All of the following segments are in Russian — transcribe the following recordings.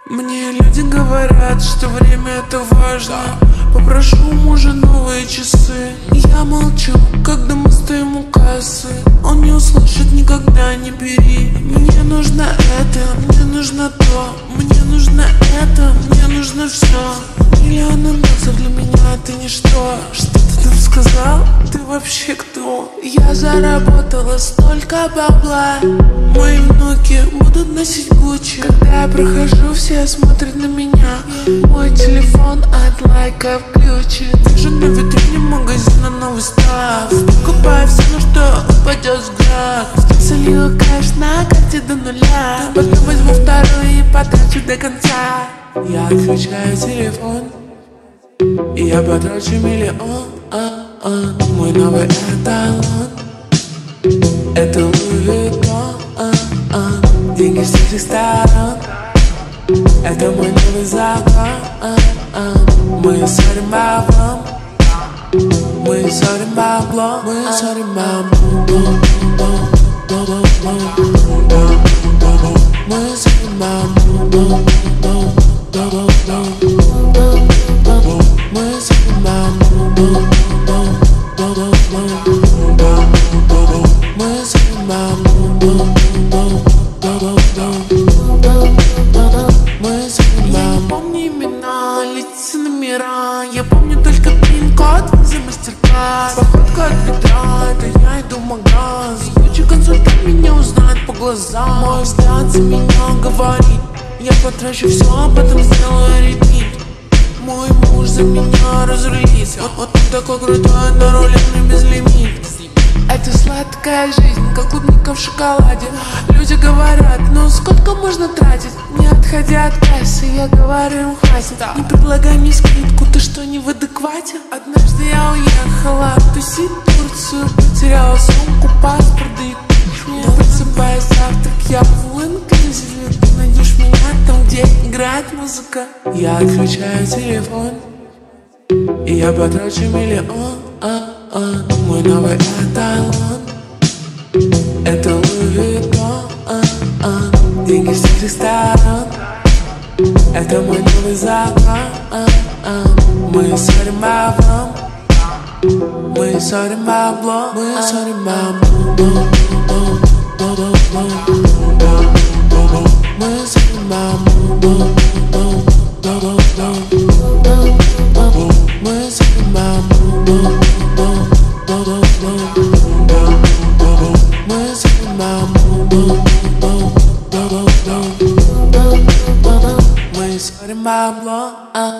Мне люди говорят, что время это важно. Попрошу у мужа новые часы. Я молчу, когда мы стоим у кассы. Он не услышит никогда, не бери. Мне нужно это, мне нужно то. Мне нужно это, мне нужно все. Миллионы носов для меня ты ничто. Что ты там сказал? Ты вообще кто? Я заработала столько бабла. Мои внуки будут носить Гуччи. Когда я прохожу, все смотрят на меня. Мой телефон от лайка включен. Вижу на витрине магазина новый став. Покупаю все, на что упадет взгляд. Солью кэш на карте до нуля. Потом возьму второй и потрачу до конца. Я отключаю телефон и я потрачу миллион. Мой новый эталон — это Луи Виттон. Деньги с этих сторон — это мой новый закон. Мы ссорим баблом, мы ссорим баблом, мы ссорим баблом. Мы ссорим баблом. Мы ссорим баблом. Мы ссорим баблом. Я не помню имена, лица, номера. Я помню только пин-код, виза, мастер-класс. Походка от бедра, это я иду в магаз. Ключи консультант меня узнает по глазам. Мой взгляд за меня говорит. Я потрачу все, а потом сделаю репит. Мой муж за меня разрулится. Вот ты такой крутой, на руле мне безлимит. Это сладкая жизнь, как клубника в шоколаде. Люди говорят, ну сколько можно тратить? Не отходя от кассы, я говорю им хватит. Не предлагай мне скидку, ты что, не в адеквате? Однажды я уехала тусить в Турцию. Потеряла сумку, паспорт, да и не просыпаясь завтрак, я в инклюзиве. Ты найдешь меня там, где играет музыка. Я отключаю телефон и я потрачу миллион. Мой новый эталон — это Луи Виттон. Деньги с этих сторон — это мой новый закон. Мы ссорим баблом, мы ссорим баблом, мы ссорим баблом. Мы ссорим баблом. Мы ссорим баблом. Мы ссорим баблом. Мы ссорим баблом.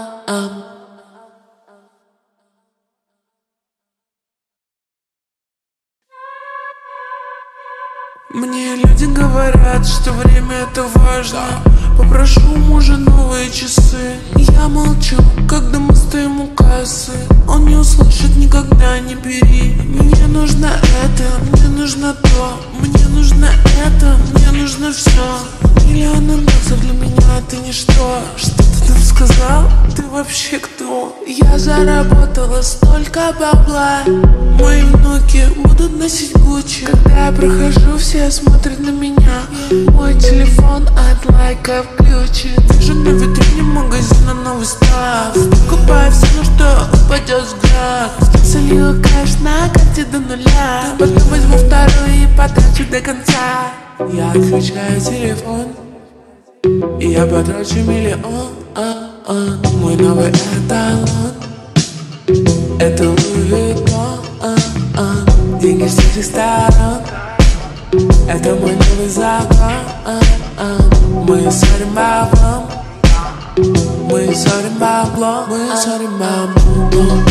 Мне люди говорят, что время это важно. Попрошу у мужа новые часы. Я молчу, когда мы стоим у кассы. Он не услышит никогда, не бери. Мне нужно это, мне нужно то. Мне нужно это, мне нужно все. Миллионы носов для меня ты ничто. Что ты там сказал? Ты вообще кто? Я заработала столько бабла. Мои внуки будут носить Гуччи. Когда я прохожу, все смотрят на меня. Мой телефон от лайка включен. Вижу на витрине магазина новый став. Покупаю все, на что упадет взгляд. Солью кэш на карте до нуля. Потом возьму второй и потрачу до конца. Я отключаю телефон и я потрачу миллион. Мой новый эталон — это Луи Виттон. Деньги с этих сторон — это мой новый закон. Мы ссорим баблом, мы ссорим баблом, мы ссорим баблом.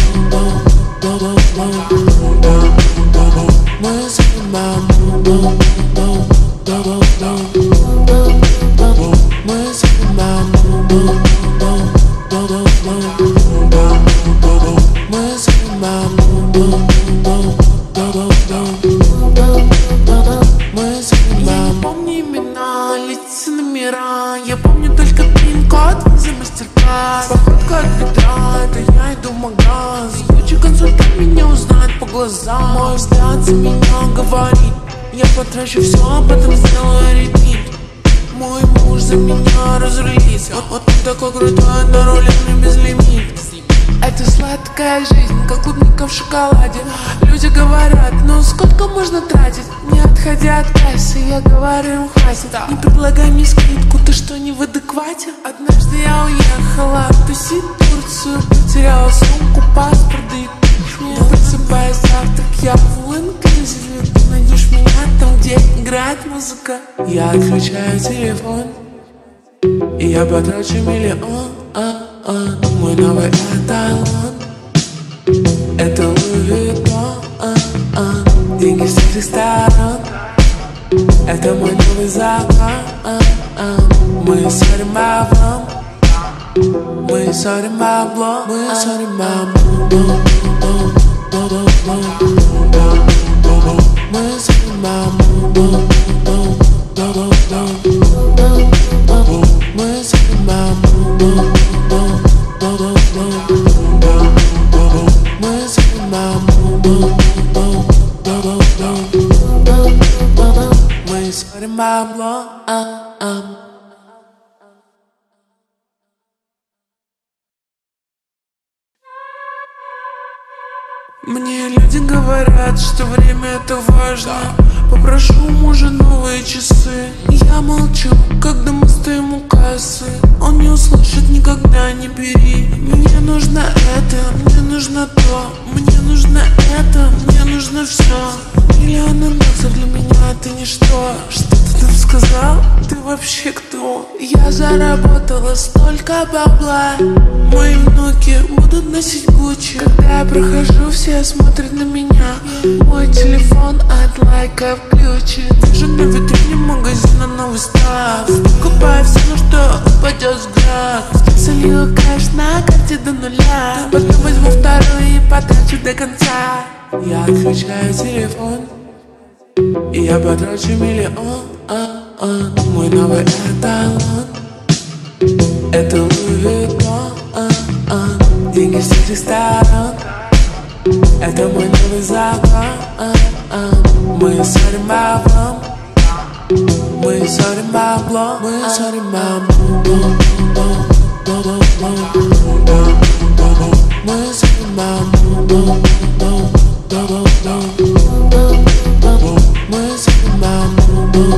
Мы ссорим баблом. Мы ссорим баблом. Мы ссорим баблом. Мы ссорим баблом. Я не помню имена, лица, номера. Я помню только пин-код, виза, мастер-класс. Походка от бедра, это я иду в магаз. Ключи консультант меня узнает по глазам. Мой взгляд за меня говорит. Я потрачу все, а потом сделаю репит. Мой муж за за меня разрулить. Вот ты такой крутой, на руле мне безлимит. Это сладкая жизнь, как клубника в шоколаде. Люди говорят, ну сколько можно тратить? Не отходя от кассы, я говорю им хватит. Не предлагай мне скидку, ты что, не в адеквате? Однажды я уехала тусить в Турцию, потеряла сумку, паспорт, да и не просыпаясь завтрак, я full inclusive. Ты найдешь меня там, где играет музыка. Я отключаю телефон, и я потрачу миллион. Мой новый эталон, это Луи Виттон. Деньги с всех сторон, это мой новый закон. Мы ссорим баблом, мы ссорим баблом, мы ссорим баблом. Мы ссорим баблом, мы ссорим баблом. Мне люди говорят, что время это важно. Попрошу у мужа новые часы. Я молчу, когда мы стоим у кассы. Он не услышит никогда, не бери. Мне нужно это, мне нужно то, мне нужно это, мне нужно все. Миллионы баксов для меня это ничто. Что ты там сказал? Ты вообще кто? Я заработала столько бабла. Мои внуки будут носить Гуччи. Когда я прохожу, все смотрят на меня. Мой телефон от лайка включен. Вижу на витрине магазина новый став. Покупаю все, на что упадет взгляд. Солью кэш на карте до нуля. Потом возьму вторую и потрачу до конца. Я отключаю телефон, и я потрачу миллион. Мой новый эталон, это Луи Виттон. Деньги с всех сторон, это мой новый закон. Мы ссорим баблом, мы ссорим баблом, мы ссорим баблом. Мы ссорим баблом, мы ссорим баблом.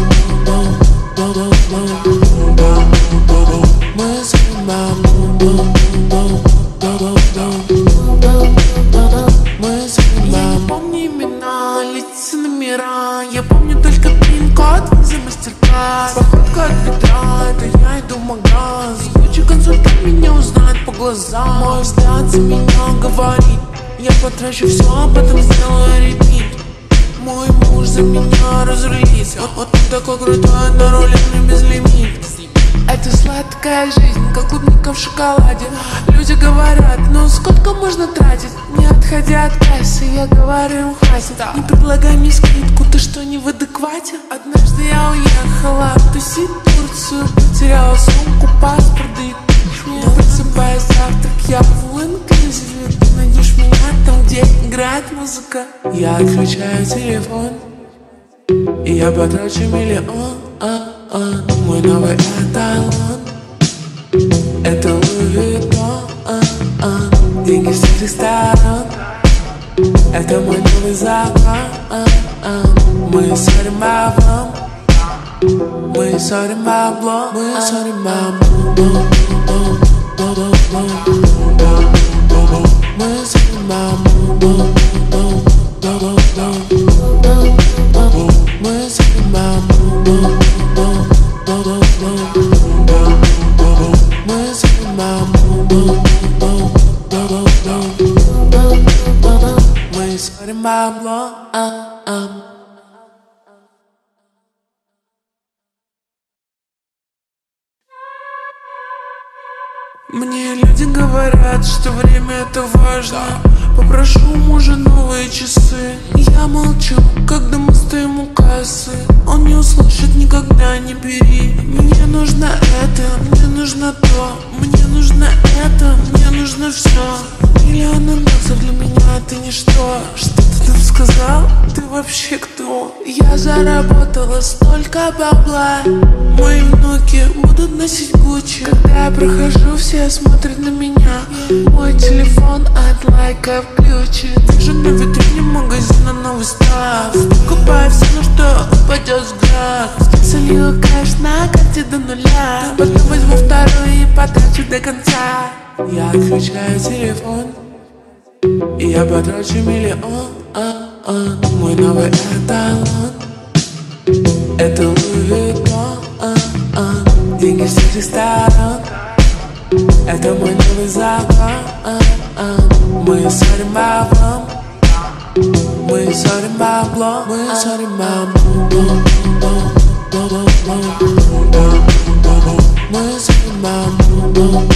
Я не помню имена, лица, номера. Я помню только пин-код, виза, мастер-класс. Походка от бедра, это я иду в магаз. Лучший консультант меня узнает по глазам. Мой взгляд за меня говорит. Я потрачу все, а потом сделаю репит. Мой муж за меня разрулит. Вот ты такой крутой, на руле мне безлимит. Это сладкая жизнь, как клубника в шоколаде. Люди говорят, ну сколько можно тратить? Не отходя от кассы, я говорю им хватит. Не предлагай мне скидку, ты что, не в адеквате? Однажды я уехала тусить в Турцию, потеряла сумку, паспорт, да и не просыпаясь завтрак, я full inclusive. Ты найдешь меня там, где играет музыка. Я отключаю телефон, и я потрачу миллион. Мой новый эталон, это Луи Виттон. Деньги с всех сторон, это мой новый закон. Мы ссорим баблом, мы ссорим баблом, мы ссорим баблом. Мы ссорим баблом, мы ссорим баблом. Мы ссорим бабло. Мне люди говорят, что время это важно. Попрошу у мужа новые часы. Я молчу, когда мы стоим у кассы. Он не услышит никогда, не бери. Мне нужно это, мне нужно то, мне нужно это, мне нужно все. Миллионы баксов для меня это ничто. Что ты там сказал? Ты вообще кто? Я заработала столько бабла. Мои внуки будут все смотрят на меня. Мой телефон от лайка включен. Вижу на витрине магазина новый став. Покупаю все, на что упадет взгляд. Солью кэш на карте до нуля. Потом возьму вторую и потрачу до конца. Я отключаю телефон и я потрачу миллион. Мой новый эталон — это Луи Виттон. Деньги с всех сторон — это мой новый закон. Мы ссорим баблом, мы ссорим баблом, мы ссорим баблом. Мы ссорим баблом.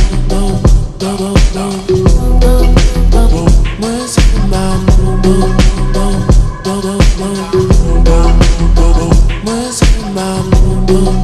Мы ссорим баблом. Мы ссорим баблом.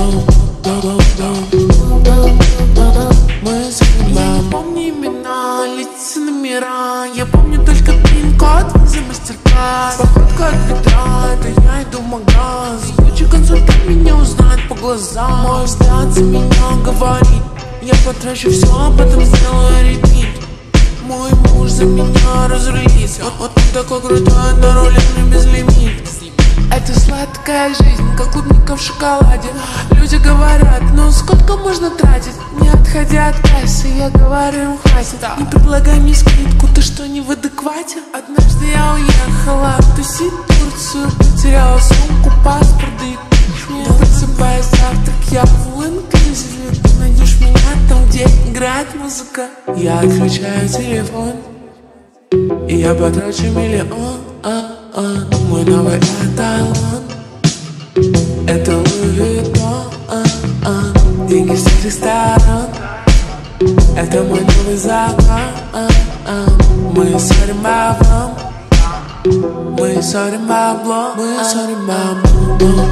Я не помню имена, лица, номера. Я помню только пин-код за мастер-класс. Походка от бедра, это я иду в магаз. Лучший консультант меня узнает по глазам. Мой взгляд за меня говорит: я потрачу все, а потом сделаю репит. Мой муж за меня разрулится. Вот он такой крутой, на руле мне безлимит. Это сладкая жизнь, как клубника в шоколаде. Люди говорят: ну сколько можно тратить? Не отходя от кассы, я говорю им: хватит. Не предлагай мне скидку, ты что, не в адеквате? Однажды я уехала тусить в Турцию. Потеряла сумку, паспорт, да и не просыпаясь завтрак, я в all-inclusive. Ты найдешь меня там, где играет музыка. Я отключаю телефон и я потрачу миллион. Мой новый эталон — это Луи Виттон. Деньги с всех сторон — это мой новый закон. Мы ссорим баблом, мы ссорим баблом, мы ссорим баблом.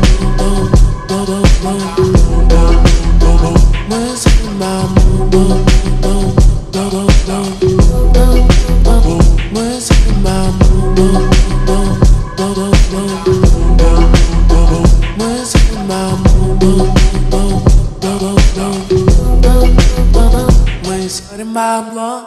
Мы ссорим баблом. Мы ссорим баблом. Мы ссорим баблом. Мы ссорим баблом.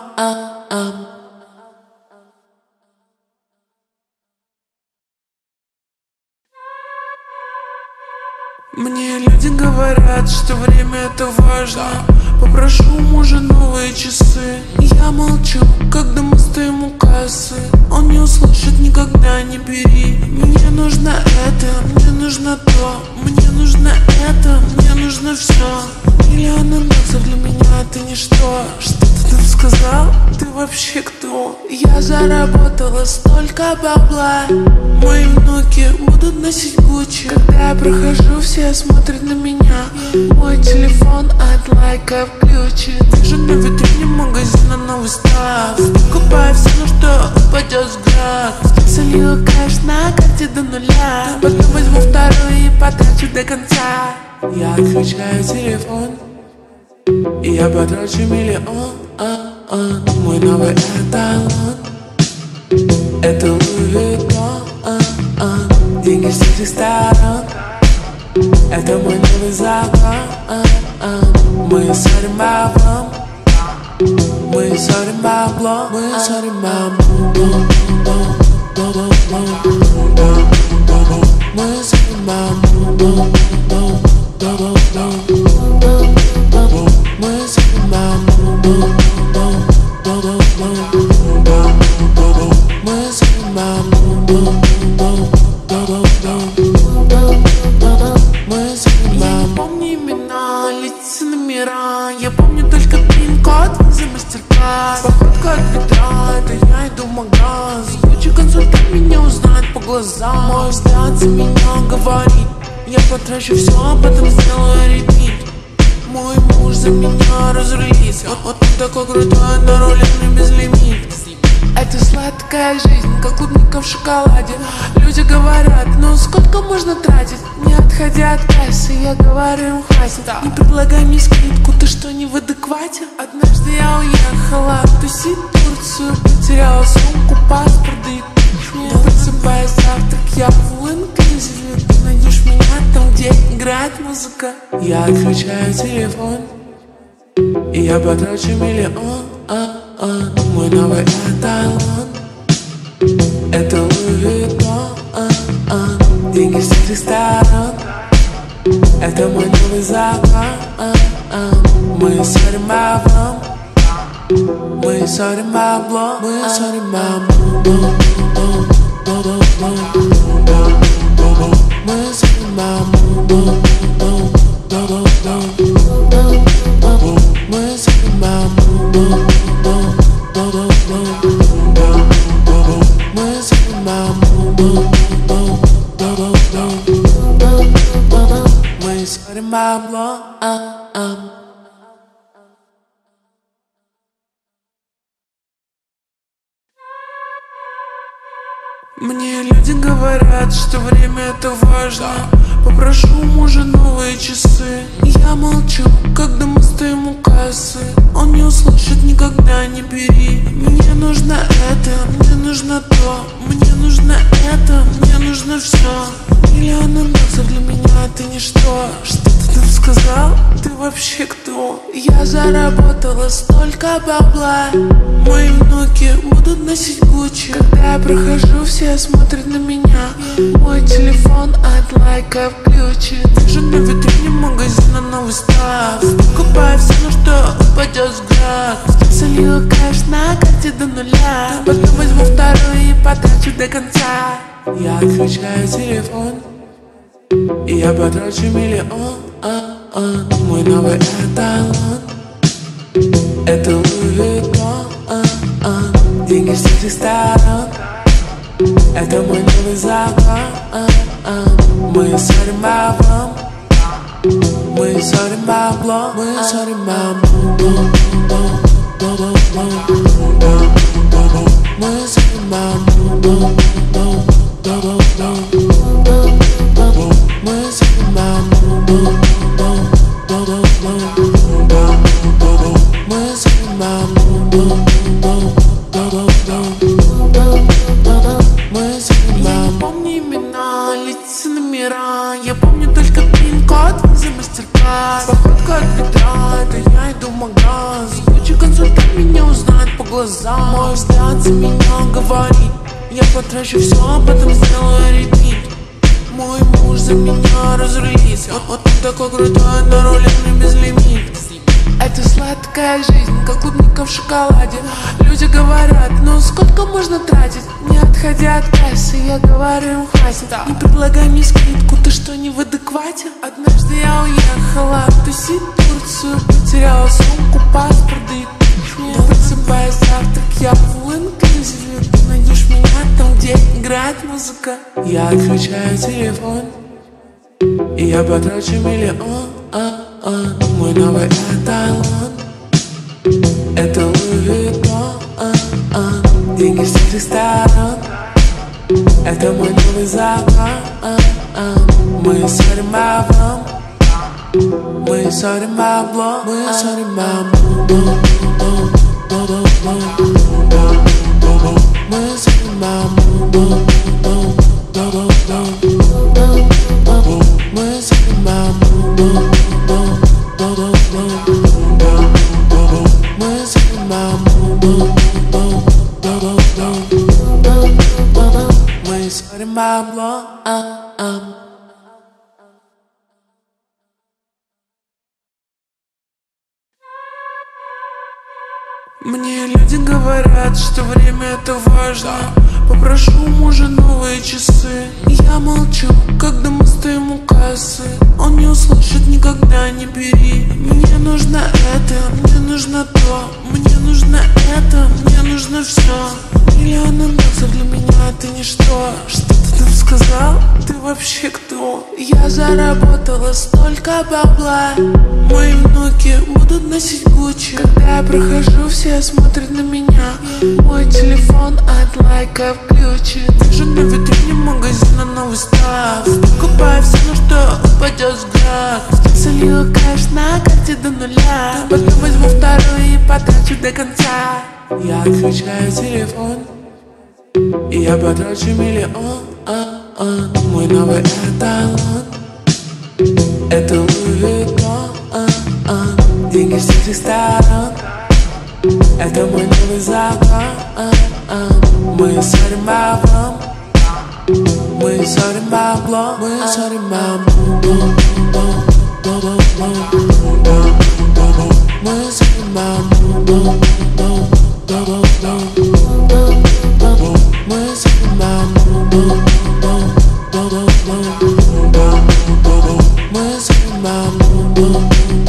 Мне люди говорят, что время это важно. Попрошу у мужа новые часы. Я молчу, когда мы стоим у кассы. Он не услышит, никогда не бери. Мне нужно это, мне нужно то. Мне нужно это, мне нужно все. Миллионы баксов для меня это ничто. Что ты там сказал? Ты вообще кто? Я заработала столько бабла. Мои внуки будут носить Гуччи. Когда я прохожу, все смотрят на меня. Мой телефон от лайка включен. Вижу на витрине магазина новый став. Покупаю все, на что упадет взгляд. Солью кэш на карте до нуля. Потом возьму вторую и потрачу до конца. Я отключаю телефон и я потрачу миллион. Мой новый эталон — это Луи Виттон. Деньги с всех сторон — это мой новый закон. Мы ссорим баблом, мы ссорим баблом, мы ссорим баблом. Мы ссорим баблом. Мы ссорим баблом. Мы ссорим баблом. Я не помню имена, лица, номера. Я помню только пин-код за мастер-класс. Походка от бедра, это я иду в магаз. Лучший консультант меня узнает по глазам. Мой взгляд за меня говорит: я потрачу все, а потом сделаю репит. Мой муж за меня разрулится. Вот он такой крутой, на руле мне безлимит. Это сладкая жизнь, как клубника в шоколаде. Люди говорят: ну сколько можно тратить? Не отходя от кассы, я говорю им: хватит. Не предлагай мне скидку, ты что, не в адеквате? Однажды я уехала тусить в Турцию. Потеряла сумку, паспорт, да и не просыпаясь завтрак, я в all-inclusive. Ты найдешь меня там, где играет музыка. Я отключаю телефон И я потрачу миллион. Мой новый эталон — это Луи Виттон. Деньги с всех сторон — это мой новый закон. Мы ссорим баблом, мы ссорим баблом, мы ссорим баблом. Мы ссорим баблом, мы ссорим баблом. Мы ссорим баблом, мы ссорим баблом. Мне люди говорят, что время это важно. Попрошу у мужа новые часы. Я молчу, когда мы стоим у кассы. Он не услышит никогда, не бери. Мне нужно это, мне нужно то. Мне нужно это, мне нужно все. Миллионы баксов для меня ты ничто. Что ты там сказал? Ты вообще кто? Я заработала столько бабла. Мои внуки будут носить Гуччи. Когда я прохожу, все смотрят на меня. Мой телефон от лайка включен. Вижу на витрине магазина новый став. Покупаю все, на что упадет взгляд. Солью кэш на карте до нуля. Потом возьму второй и потрачу до конца. Я отключаю телефон, и я потрачу миллион. Мой новый эталон — это Луи Виттон. Деньги с всех сторон — это мой новый закон. Мы ссорим баблом, мы ссорим баблом, мы ссорим баблом. Мы ссорим баблом, мы ссорим баблом. Мы ссорим баблом. Мы ссорим баблом. Я не помню имена, лица, номера. Я помню только пин-код, виза, мастер-класс. Походка от бедра, это я иду в магаз. Лучший консультант меня узнает по глазам. Мой взгляд за меня говорит. Я потрачу все, а потом сделаю репит. Мой муж за меня разрулится. Вот он такой крутой, на руле мне безлимит. Это сладкая жизнь, как клубника в шоколаде. Люди говорят, ну сколько можно тратить? Не отходя от кассы, я говорю им хватит. Не предлагай мне скидку, ты что, не в адеквате? Однажды я уехала тусить в Турцию. Потеряла сумку, паспорт, да и не просыпаясь завтрак, я в инклюзиве. Ты найдешь меня там, где играет музыка. Я отключаю телефон, и я потрачу миллион. Мой новый эталон — это Луи Виттон. Деньги с всех сторон — это мой новый закон. Мы ссорим баблом, мы ссорим баблом, мы ссорим баблом. Мы ссорим баблом. Мы ссорим баблом. Мы ссорим баблом. Мы ссорим баблом. Мне люди говорят, что время это важно. Попрошу у мужа новые часы. Я молчу, когда мы стоим у кассы. Он не услышит никогда, не бери. Мне нужно это, мне нужно то. Мне нужно это, мне нужно все. Миллионы баксов для меня ты ничто. Что ты там сказал? Ты вообще кто? Я заработала столько бабла. Мои внуки будут носить Гуччи. Когда я прохожу, все смотрят на меня. Мой телефон от лайка включен. Вижу на витрине магазина новый став. Покупаю все, на что упадет взгляд. Солью кэш на карте до нуля. Потом возьму второй и потрачу до конца. Я отключаю телефон, и я потрачу миллион. Мой новый эталон — это Луи Виттон. деньги с этих сторон. Это мой новый закон. Мы ссорим баблом, мы ссорим баблом, мы ссорим баблом. Мы ссорим баблом, мы ссорим баблом. Мы ссорим баблом.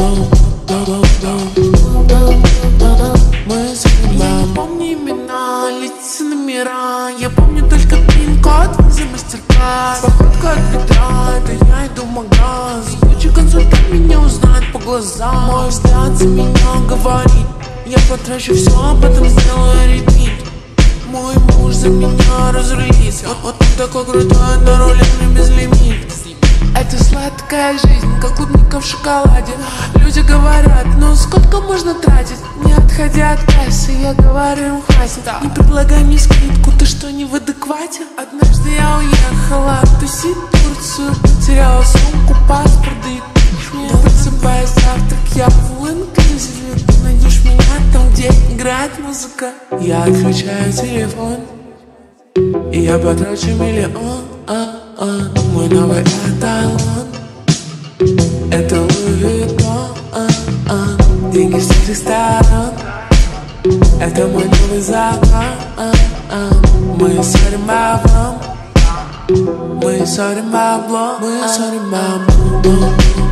Мы ссорим баблом. Я не помню имена, лица, номера. Я помню только пин-код за мастер-класс. Походка от бедра, это я иду в магаз. Лучший консультант меня узнает по глазам. Мой взгляд за меня говорит: я потрачу все, а потом сделаю репит. Мой муж за меня разрулится. Вот он такой крутой, на руле мне безлимит. Это сладкая жизнь, как клубника в шоколаде. Люди говорят: ну сколько можно тратить? Не отходя от кассы, я говорю им: хватит. Не предлагай мне скидку, ты что, не в адеквате? Однажды я уехала тусить в Турцию, потеряла сумку, паспорт, да и но просыпаясь завтрак, я full inclusive. Ты найдешь меня там, где играет музыка. Я отключаю телефон, и я потрачу миллион. Мой новый эталон — это Луи Виттон. Деньги с этих сторон — это мой новый закон. Мы ссорим баблом, мы ссорим баблом, мы ссорим баблом.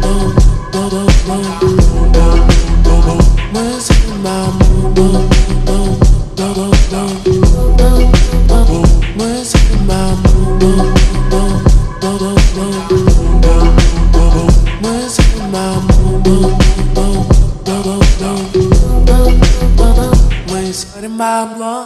Мы ссорим баблом. Мы ссорим баблом. Мы ссорим баблом. Мы ссорим баблом.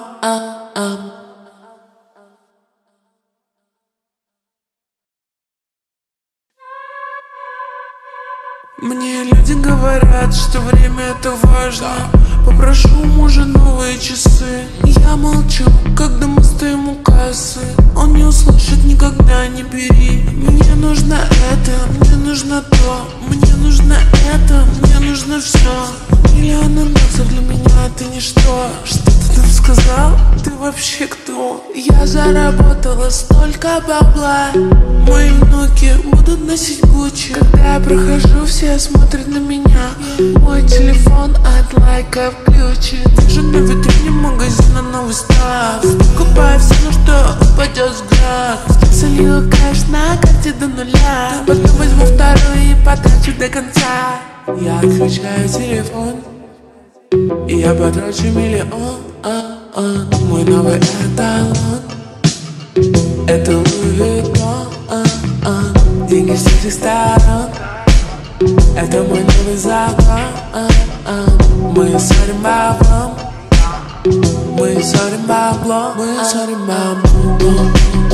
Мне люди говорят, что время это важно. Попрошу у мужа новые часы. Я молчу, когда мы стоим у кассы. Он не услышит никогда, не бери. Мне нужно это, мне нужно то. Мне нужно это, мне нужно все. Миллионы баксов для меня это ничто. Что ты там сказал? Ты вообще кто? Я заработала столько бабла. Мои внуки будут носить Гуччи. Когда я прохожу, все смотрят на меня. Мой телефон от лайка включен. Вижу на витрине магазина новый став. Покупаю все, на что упадет взгляд. Солила кэш на карте до нуля. Потом возьму второй и потрачу до конца. Я отключаю телефон, и я потрачу миллион. Мой новый эталон — это Луи Виттон. Деньги с этих сторон — это мой новый закон. Мы ссорим баблом, мы ссорим баблом, мы ссорим баблом.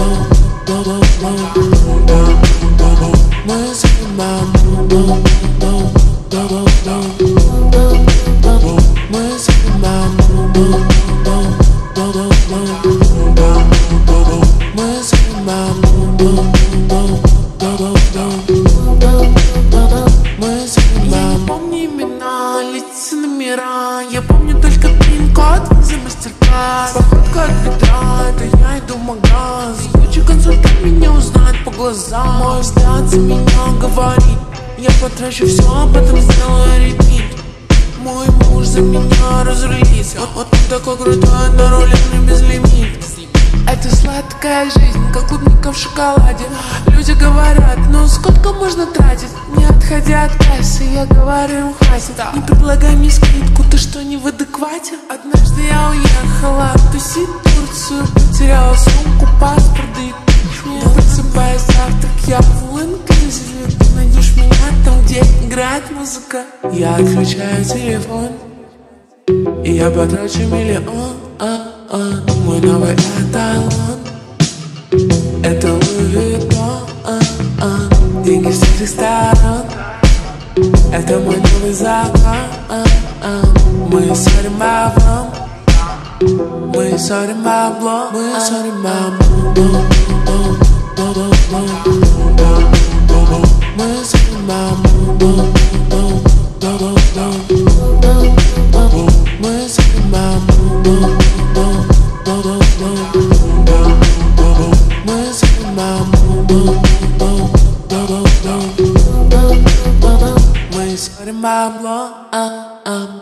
Мы ссорим баблом. Мы ссорим баблом. Мы ссорим баблом. Мы ссорим баблом. Помню имена, лица, номера. Я помню только пин-код за мастер-класс. Походка от бедра, это я иду в магаз. Лучший консультант меня узнает по глазам. Мой взгляд за меня говорит: я потрачу все, а потом сделаю репит. Мой муж за меня разрулится. Вот он такой крутой, на руле мне безлимит. Это сладкая жизнь, как клубника в шоколаде. Люди говорят: ну сколько можно тратить? Не отходя от кассы, я говорю им: хватит. Не предлагай мне скидку, ты что, не в адеквате? Однажды я уехала тусить в Турцию, потеряла сумку, паспорт, да и но просыпаясь завтрак, я full inclusive. Ты найдешь меня там, где играет музыка. Я отключаю телефон, и я потрачу миллион. Мой новый эталон — это Луи Виттон. Деньги с этих сторон — это мой новый закон. Мы ссорим баблом, мы ссорим баблом, мы ссорим баблом. Мы ссорим баблом. sorry, my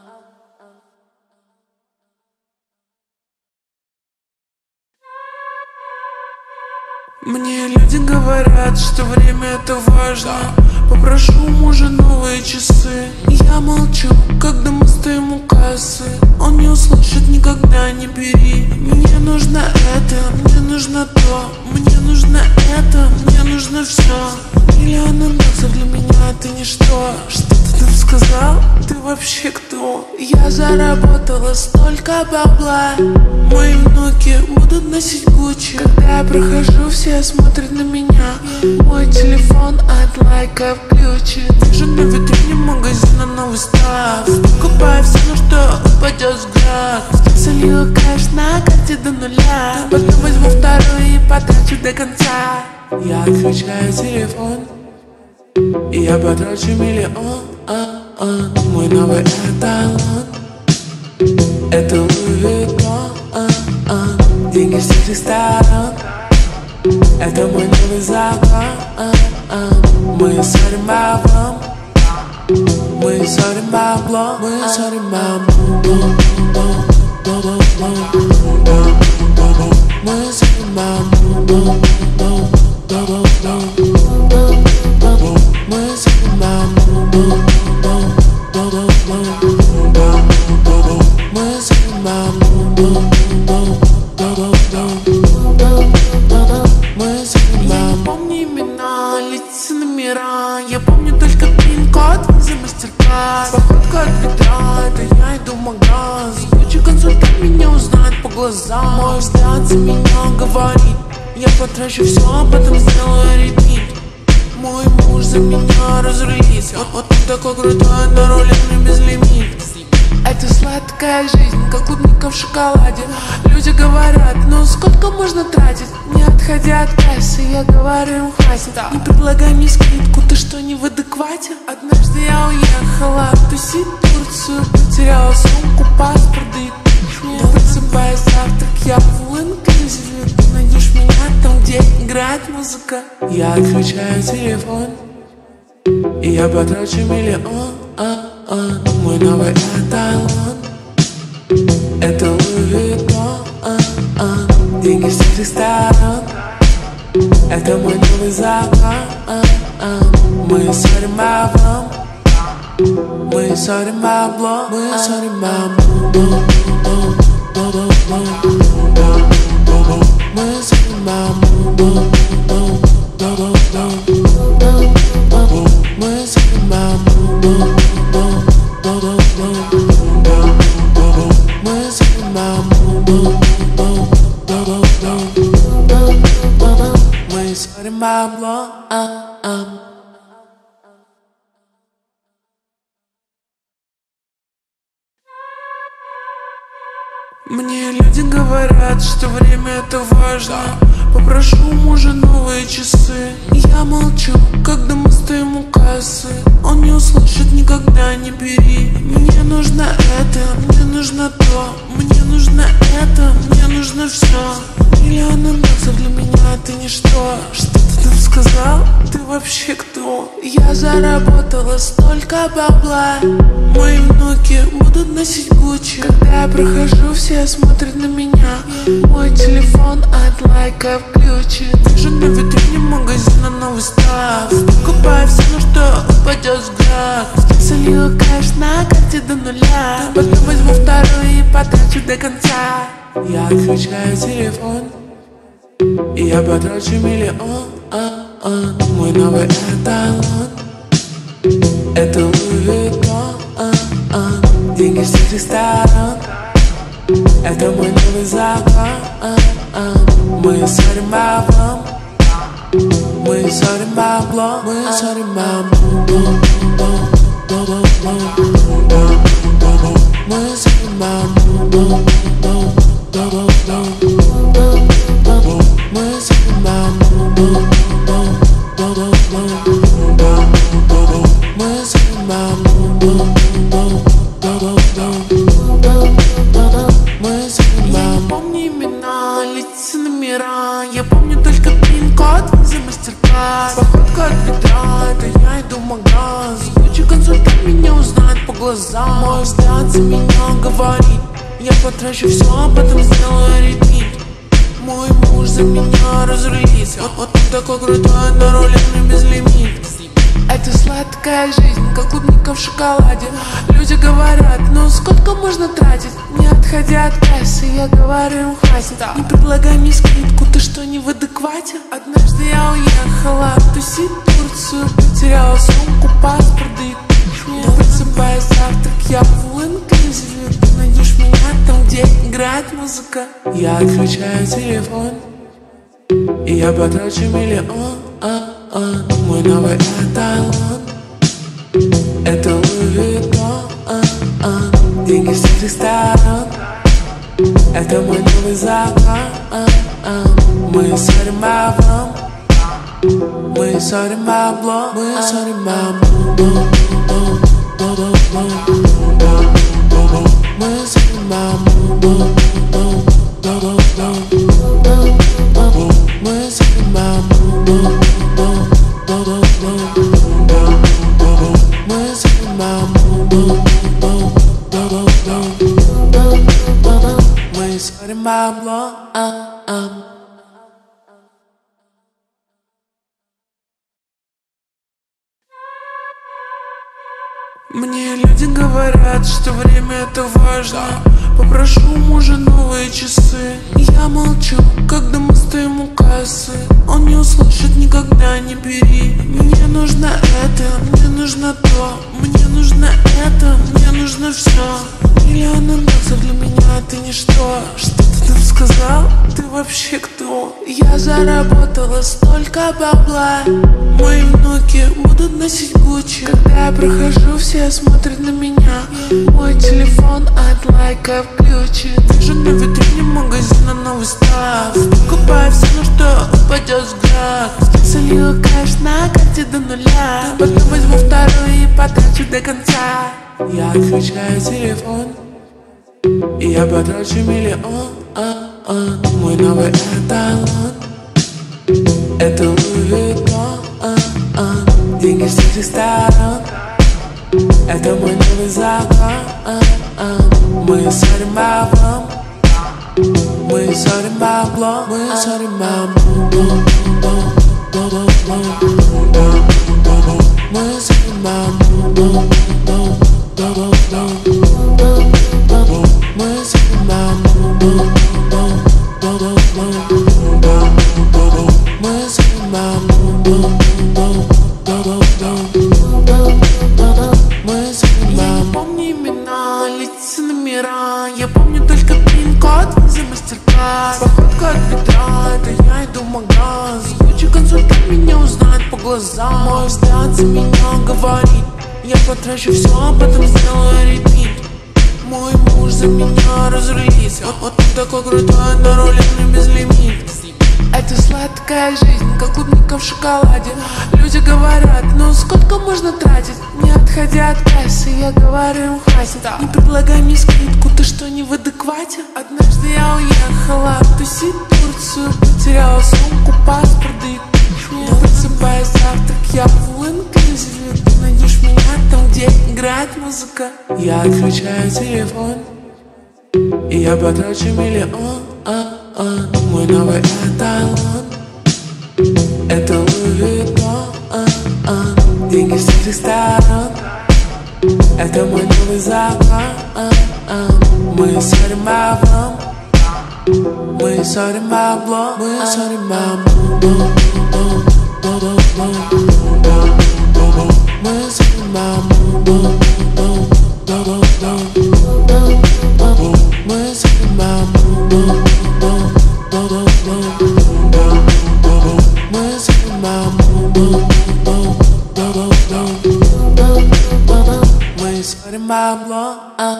Мне люди говорят, что время это важно. Попрошу у мужа новые часы. Я молчу, когда мы стоим у кассы. Он не услышит, никогда не бери. Мне нужно это, мне нужно то. Мне нужно это, мне нужно все. Миллионы баксов для меня это ничто. Что ты там сказал? Ты вообще кто? Я заработала столько бабла. Мои внуки будут носить Гуччи. Когда я прохожу, все смотрят на меня. Мой телефон от лайка включен. Вижу на витрине магазина новый став. Покупаю все, на что упадет взгляд. Солью кэш на карте до нуля. Потом возьму вторую и потрачу до конца. Я отключаю телефон и я потрачу миллион. Мой новый эталон — это Луи Виттон. Деньги с всех сторон — это мой новый закон. Мы ссорим баблом, мы ссорим баблом, мы ссорим баблом. Мы ссорим баблом. Мы ссорим баблом. Мы ссорим баблом. Я не помню имена, лица, номера. Я помню только пин-код, за мастер-класс. Походка от бедра, это я иду в магаз. Лучший консультант меня узнает по глазам. Мой взгляд за меня говорит: я потрачу все, а потом сделаю репит. Мой муж за меня разрулится. Вот он такой крутой, на руле мне безлимит. Это сладкая жизнь, как клубника в шоколаде. Люди говорят: ну сколько можно тратить? Не отходя от кассы, я говорю им: хватит. Не предлагай мне скидку, ты что, не в адеквате? Однажды я уехала тусить в Турцию. Потеряла сумку, паспорт, да и не просыпаясь завтрак, я в all-inclusive. Ты найдешь меня там, где играет музыка. Я отключаю телефон и я потрачу миллион. Мой новый эталон — это Луи Виттон. Деньги с всех сторон — это мой новый закон. Мы ссорим баблом, мы ссорим баблом, мы ссорим баблом. Мы ссорим баблом. Мы ссорим баблом. Мы ссорим баблом. Мы ссорим баблом. Мне люди говорят, что время это важно. Попрошу у мужа новые часы. Я молчу, когда мы стоим у кассы. Он не услышит, никогда не бери. Мне нужно это, мне нужно то. Мне нужно это, мне нужно все. Миллионы баксов для меня это ничто. Что ты там сказал? Ты вообще кто? Я заработала столько бабла. Мои внуки будут носить Гуччи. Когда я прохожу, все смотрят на меня. Мой телефон от лайка включен. Вижу на витрине магазина новый став. Покупаю все, на что упадет взгляд. Солью кэш на карте до нуля. Потом возьму вторую и потрачу до конца. Я отключаю телефон и я потрачу миллион. Мой новый эталон — это Луи Виттон. Деньги с всех сторон — это мой новый закон. Мы ссорим баблом, мы ссорим баблом, мы ссорим баблом. Мы ссорим баблом. Мы ссорим баблом. Мы ссорим баблом. Мы ссорим баблом. Я не помню имена, лица, номера. Я помню только пин-код за мастер-класс. Походка от бедра, это я иду в магаз. Лучший консультант глазам. Мой взгляд за меня говорит: я потрачу все, а потом сделаю репит. Мой муж за меня разрулится. Вот он такой крутой, на руле мне безлимит. Это сладкая жизнь, как клубника в шоколаде. Люди говорят: ну сколько можно тратить? Не отходя от кассы, я говорю им: хватит. Не предлагай мне скидку, ты что, не в адеквате? Однажды я уехала тусить в Турцию, потеряла сумку, паспорт, да и кухню. Просыпаясь завтрак, я в инклюзиве. Ты найдешь меня там, где играет музыка. Я отключаю телефон, и я потрачу миллион. Мой новый эталон — это Луи Виттон. Деньги с всех сторон — это мой новый закон. Мы ссорим баблом, мы ссорим бабло, мы ссорим бабло. Мы ссорим бабло, мы ссорим бабло. Мы ссорим бабло. Мне люди говорят, что время это важно. Попрошу у мужа новые часы. Я молчу, когда мы стоим у кассы. Он не услышит никогда, не бери. Мне нужно это, мне нужно то, мне нужно это, мне нужно все. Миллионы баксов для меня ты ничто. Что ты там сказал? Ты вообще кто? Я заработала столько бабла. Мои внуки будут носить Гуччи. Когда я прохожу, все смотрят на меня. Мой телефон от лайка включен. Вижу на витрине магазина новый став. Покупаю все, на что упадет взгляд. Солью кэш на карте до нуля. Потом возьму вторую и потрачу до конца. Я отключаю телефон, и я потрачу миллион. Мой новый эталон — это Луи Виттон. Деньги с всех сторон — это мой новый закон. Мы ссорим баблом, мы ссорим бабло, мы ссорим бабло. Мы ссорим бабло. Мы ссорим бабло. Мы ссорим бабло. Мы ссорим бабло. Я не помню имена, лица, номера. Я помню только пин-код, виза, мастер-класс. Походка от бедра, это я иду в магаз. Ключи консультант меня узнает по глазам. Мой взгляд за меня говорит: я потрачу все, а потом сделаю репит. Мой муж за меня разрулится. Вот он такой крутой, на руле мне безлимит. Это сладкая жизнь, как клубника в шоколаде. Люди говорят: ну сколько можно тратить? Не отходя от кассы, я говорю им: хватит. Не предлагай мне скидку, ты что, не в адеквате? Однажды я уехала тусить в Турцию, потеряла сумку, паспорт, да и кухню. Просыпаясь завтрак, я в инклюзиве. Ты найдешь меня там, где играет музыка. Я отключаю телефон, и я потрачу миллион. Мой новый эталон — это Луи Виттон. Деньги с всех сторон — это мой новый закон. Мы ссорим баблом, мы ссорим бабло, мы ссорим бабло. Мы ссорим бабло. Мы ссорим бабло. Мы ссорим бабло. Мы ссорим бабло.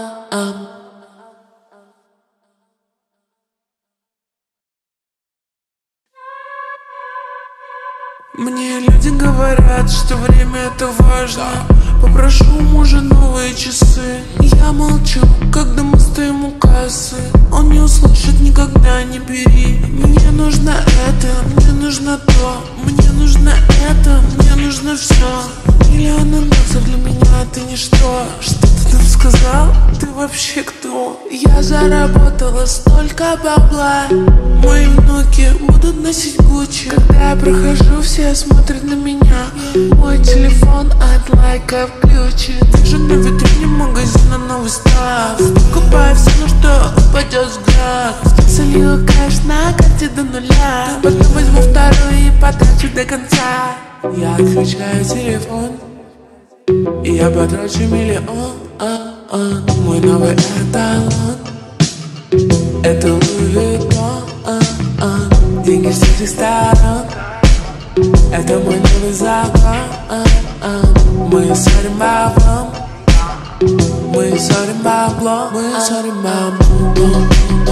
Мне люди говорят, что время это важно. Попрошу у мужа новые часы. Я молчу, когда мы стоим у кассы. Он не услышит никогда, не бери. Мне нужно это, мне нужно то, мне нужно это, мне нужно все. Миллионы баксов для меня ты ничто. Что ты там сказал, ты вообще кто? Я заработала столько бабла. Мои внуки будут носить Гуччи. Когда я прохожу, все смотрят на меня. Мой телефон от лайков ключи. Держу на витрине магазина новый став. Покупаю все, на что упадет взгляд. Солила кэш на карте до нуля. Потом возьму вторую и потрачу до конца. Я отключаю телефон и я потрачу миллион. Мой новый эталон — это Луи Виттон. Деньги с этих сторон — это мой новый закон. Мы ссорим баблом, мы ссорим баблом, мы ссорим баблом.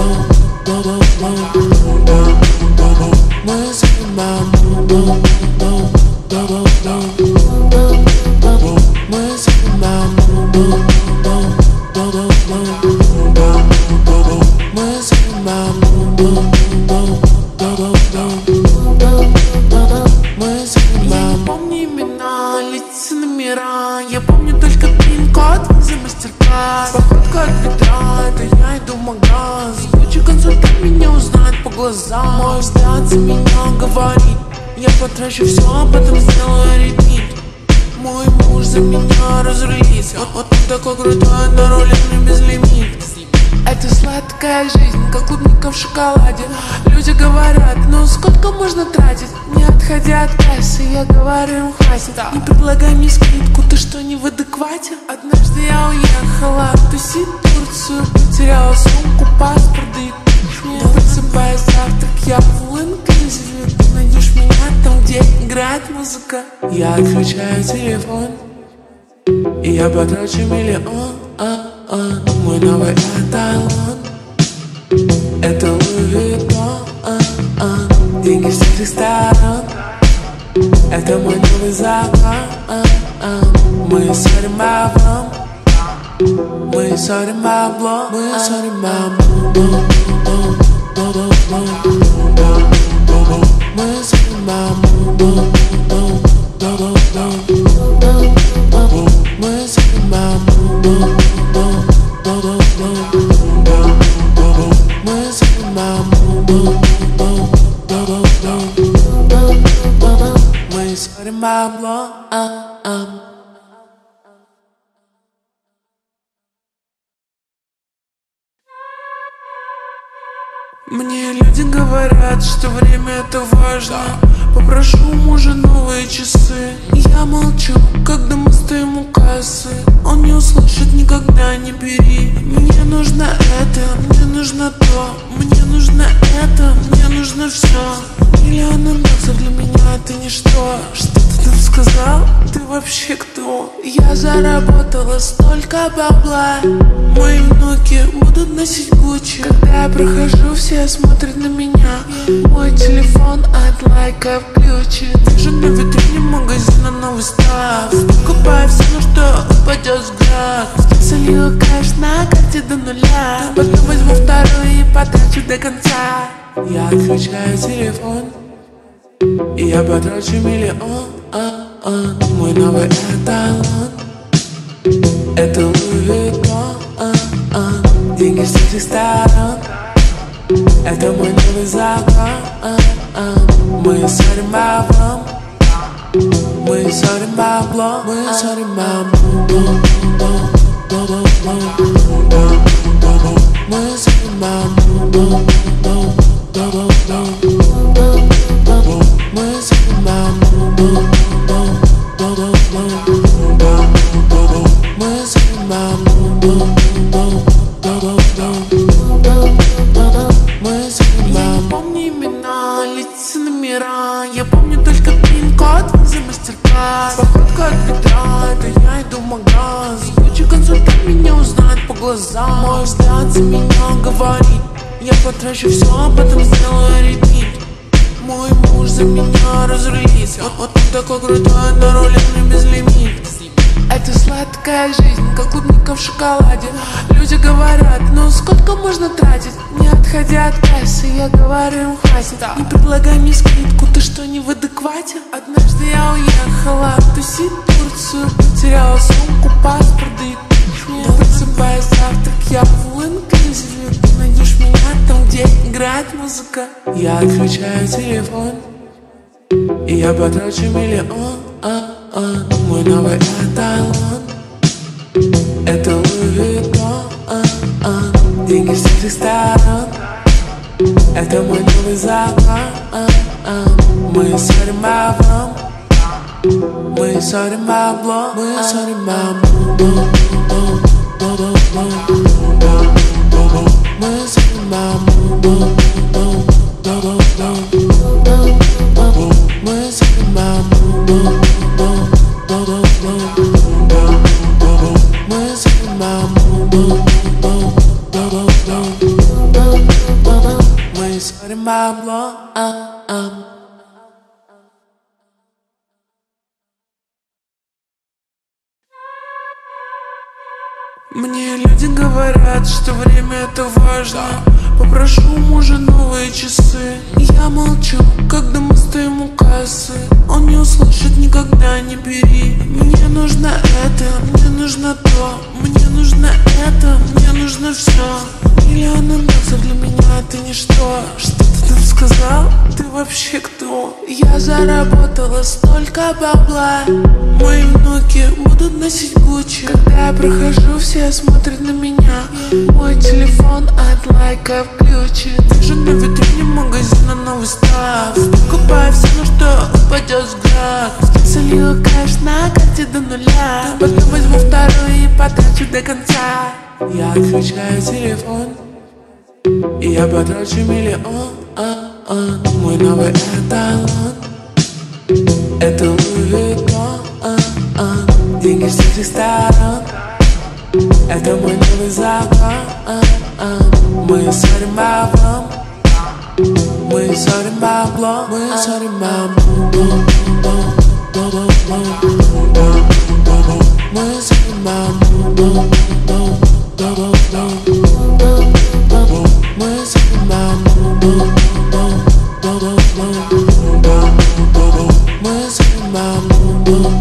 Мы ссорим баблом. Мы ссорим баблом. Мы ссорим баблом. Мы ссорим баблом. Я не помню имена, лица, номера. Я помню только пин-код за мастер-класс. Походка от бедра, это я иду в магаз. Лучший консультант меня узнает по глазам. Мой взгляд за меня говорит: я потрачу все, а потом сделаю репит. Мой муж за меня разрулится. Вот он такой крутой, на руле мне безлимит. Это сладкая жизнь, как клубника в шоколаде. Люди говорят, ну сколько можно тратить? Не отходя от кассы, я говорю им хватит. Не предлагай мне скидку, ты что, не в адеквате? Однажды я уехала тусить в Турцию. Потеряла сумку, паспорт, да и но просыпаясь завтрак, я full inclusive. Ты найдешь меня там, где играет музыка. Я отключаю телефон и я потрачу миллион. Мой новый эталон — это Луи Виттон. Деньги с этих сторон — это мой новый закон. Мы ссорим баблом, мы ссорим баблом, мы ссорим баблом. Мы ссорим баблом. Мы ссорим баблом. Мы ссорим баблом. Мы ссорим баблом. Мне люди говорят, что время это важно. Попрошу у мужа новые часы. Я молчу, когда мы стоим у кассы. Он не услышит никогда, не бери. Мне нужно это, мне нужно то. Мне нужно это, мне нужно все. Миллионы баксов для меня это ничто. Что ты там сказал? Ты вообще кто? Я заработала столько бабла. Мои внуки будут носить Гуччи. Когда я прохожу, все смотрят на меня. Мой телефон от лайков ключи. Держу на витрине магазина новый став. Покупаю все, на что упадет взгляд. Солила кэш на карте до нуля. Потом возьму вторую и потрачу до конца. Я отключаю телефон и я потрачу миллион. Мой новый эталон — это Луи Виттон. Деньги с этих сторон — это мой новый закон. Мы ссорим баблом, мы ссорим баблом, мы ссорим баблом. Мы ссорим баблом. Мы ссорим баблом. Мы ссорим баблом. Мы ссорим баблом. Я не помню имена, лица, номера. Я помню только пин-код за мастер-класс. Походка от бедра, это я иду в магаз. Лучший консультант меня узнает по глазам. Мой взгляд за меня говорит: я потрачу все, а потом сделаю репит. Мой муж за меня разрулится. Вот он такой крутой, на руле мне безлимит. Это сладкая жизнь, как клубника в шоколаде. Люди говорят, ну сколько можно тратить? Не отходя от кассы, я говорю им хватит. Не предлагай мне скидку, ты что, не в адеквате? Однажды я уехала тусить в Турцию. Потеряла сумку, паспорт, да и но музыка. Я отключаю телефон, и я потрачу миллион. Мой новый эталон — это Луи Виттон. Деньги с всех сторон — это мой новый закон. Мы ссорим баблом, мы ссорим баблом, мы ссорим баблом. Мы ссорим баблом, мы ссорим баблом. Мы ссорим баблом, мы ссорим баблом. Мне люди говорят, что время это важно. Попрошу у мужа новые часы. Я молчу, когда мы стоим у кассы. Он не услышит никогда, не бери. Мне нужно это, мне нужно то. Мне нужно это, мне нужно все. Миллионы баксов для меня это ничто. Что ты там сказал? Ты вообще кто? Я заработала столько бабла. Мои внуки будут носить Гуччи. Когда я прохожу, все смотрят на меня. Мой телефон от лайка включен. Даже на витрине магазина новый став. Покупаю все, на что упадет взгляд. Солью кэш на карте до нуля. Потом возьму вторую и потрачу до конца. Я отключаю телефон, и я потрачу миллион. Мой новый эталон — это Луи Виттон. Деньги с всех сторон — это мой новый закон. Мы ссорим баблом, мы ссорим баблом, мы ссорим баблом. Мы ссорим баблом, мы ссорим баблом. Мы ссорим баблом.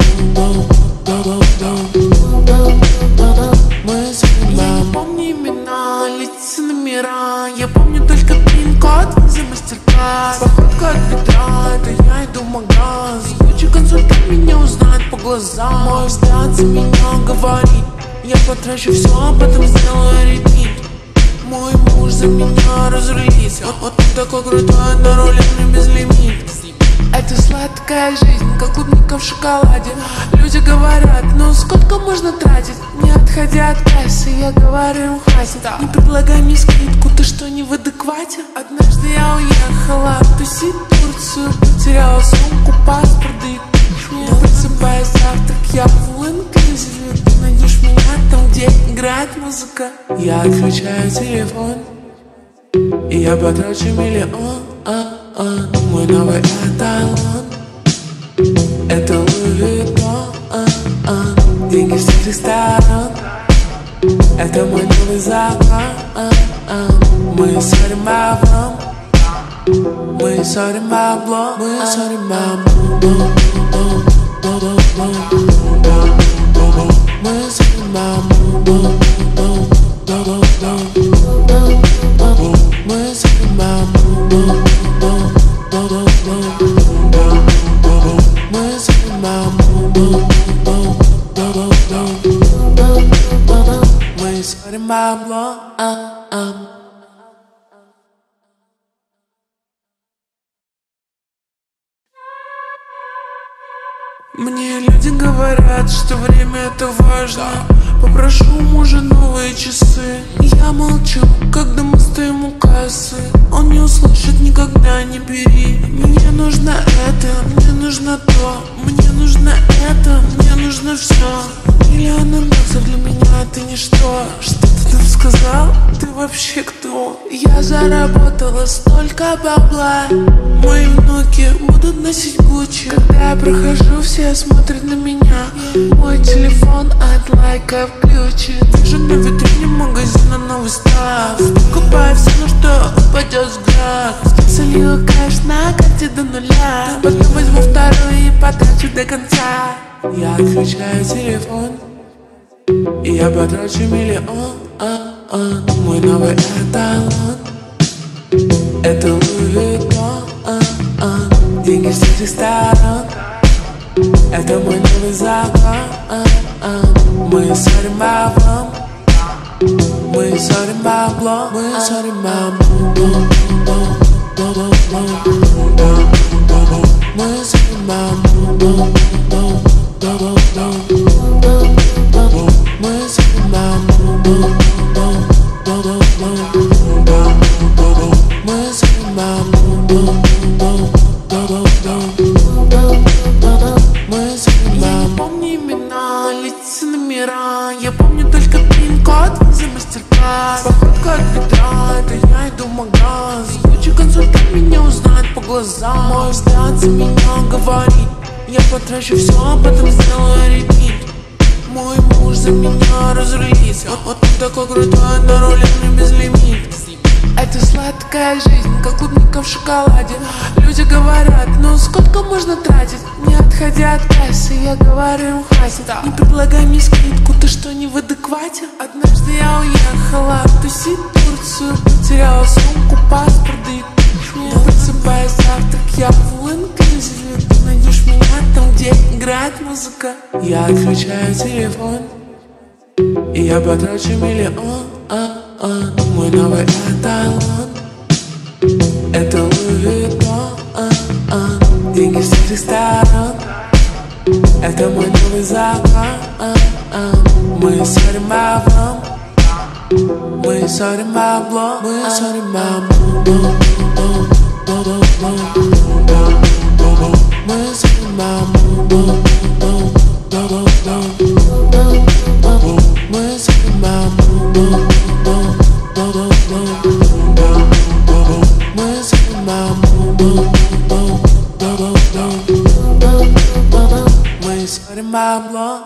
Мы ссорим баблом. Я не помню имена, лица, номера. Я помню только пин-код, за мастер-класс. Походка от бедра, это я иду в магаз. Лучший консультант меня узнает по глазам. Мой взгляд за меня говорит. Я потрачу все, а потом сделаю репит. Мой муж за меня разрулится. Вот он такой крутой, на руле мне безлимит. Это сладкая жизнь, как клубника в шоколаде. Люди говорят, ну сколько можно тратить? Не отходя от кассы, я говорю им хватит. Не предлагай мне скидку, ты что, не в адеквате? Однажды я уехала тусить в Турцию. Потеряла сумку, паспорт, да и не просыпаясь завтрак, я в all-inclusive. Ты найдешь меня там, где играет музыка. Я отключаю телефон, и я потрачу миллион. Мой новый эталон — это Луи Виттон. Деньги с всех сторон — это мой новый закон. Мы ссорим баблом, мы ссорим баблом, мы ссорим баблом. Мы ссорим баблом, мы ссорим баблом. Мы ссорим баблом, мы ссорим баблом. Мне люди говорят, что время это важно. Попрошу у мужа новые часы. Я молчу, когда мы стоим у кассы. Он не услышит никогда, не бери. Мне нужно это, мне нужно то. Мне нужно это, мне нужно все. Миллионы баксов для меня это ничто. Что ты там сказал? Ты вообще кто? Я заработала столько бабла. Мои внуки будут носить Гуччи. Когда я прохожу, все смотрят на меня. Мой телефон от лайка включен. Даже на витрине магазина новый став. Покупаю все, на что упадет взгляд. Солью кэш на карте до нуля. Потом возьму вторую и потрачу до конца. Я отключаю телефон, и я потрачу миллион. Мой новый эталон Это Луи Виттон, деньги с этих сторон. Это мой новый закон. Мы ссорим баблом, мы ссорим баблом, мы ссорим баблом, мы ссорим баблом, мы ссорим баблом. Я не помню имена, лица, номера. Я помню только пин-код за мастер-класс. Походка от ведра, это я иду в магаз. Лучший консультант меня узнает по глазам. Мой взгляд за меня говорит: я потрачу все, а потом сделаю репит. Мой муж за меня разрулится. Вот он такой крутой, на руле мне безлимит. Это сладкая жизнь, как клубника в шоколаде. Люди говорят: ну сколько можно тратить? Не отходя от кассы, я говорю им: хватит. Не предлагай мне скидку, ты что, не в адеквате? Однажды я уехала тусить в Турцию, потеряла сумку, паспорт, да и кухню. Просыпаясь завтрак, я full inclusive. Ты найдешь меня там, где играет музыка. Я отключаю телефон, и я потрачу миллион. Мой новый эталон. Это Луи Виттон, деньги с этих сторон. Это мой новый закон. Мы ссорим баблом, мы ссорим баблом, мы ссорим баблом, мы ссорим баблом, мы ссорим баблом. Мы ссорим бабло.